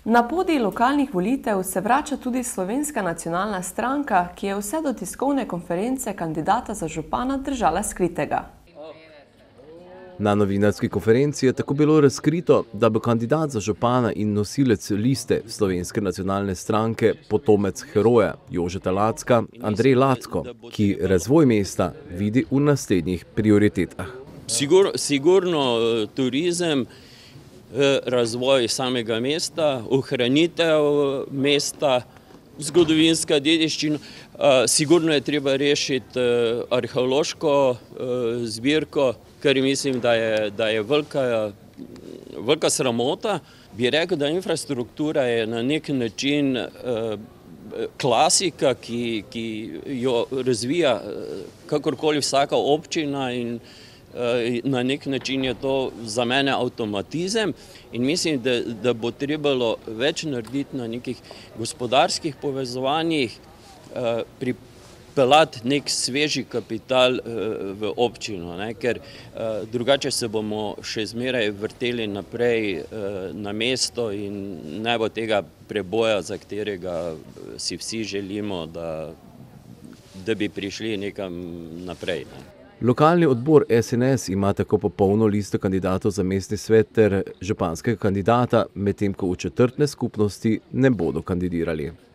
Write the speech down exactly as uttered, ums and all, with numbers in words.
Na podij lokalnih volitev se vrača tudi Slovenska nacionalna stranka, ki je vse do tiskovne konference kandidata za župana držala skritega. Na novinarski konferenci je tako bilo razkrito, da bo kandidat za župana in nosilec liste Slovenske nacionalne stranke potomec heroja Jožeta Lacka, Andrej Lacko, ki razvoj mesta vidi v naslednjih prioritetah. Sigur, sigurno turizem, razvoj samega mesta, ohranitev mesta, zgodovinska dediščina. Sigurno je treba rešiti arheološko zbirko, kar mislim, da je, da je velika, velika sramota. Bi rekel, da infrastruktura je na nek način klasika, ki, ki jo razvija kakorkoli vsaka občina in na nek način je to za mene avtomatizem in mislim, da, da bo trebalo več narediti na nekih gospodarskih povezovanjih, pripeljati nek sveži kapital v občino, ne, ker drugače se bomo še zmeraj vrteli naprej na mesto in ne bo tega preboja, za katerega si vsi želimo, da, da bi prišli nekam naprej. Ne. Lokalni odbor S N S ima tako popolno listo kandidatov za mestni svet ter županskega kandidata, medtem ko v četrtne skupnosti ne bodo kandidirali.